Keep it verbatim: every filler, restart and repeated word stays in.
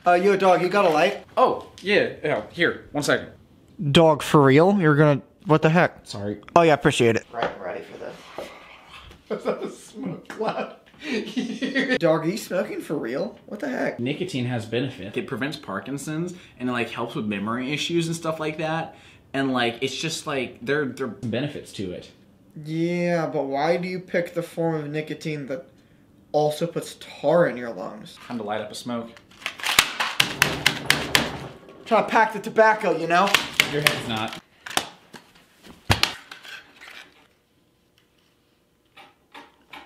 Uh, yo, dog, you got a light? Oh, yeah, yeah, here, one second. Dog, for real? You're gonna... What the heck? Sorry. Oh, yeah, appreciate it. Right, I'm ready for this. What's that, a smoke cloud? Dog, are you smoking for real? What the heck? Nicotine has benefits. It prevents Parkinson's, and it, like, helps with memory issues and stuff like that. And, like, it's just, like, there, there are benefits to it. Yeah, but why do you pick the form of nicotine that also puts tar in your lungs? Time to light up a smoke. Trying to pack the tobacco, you know? Your head's not.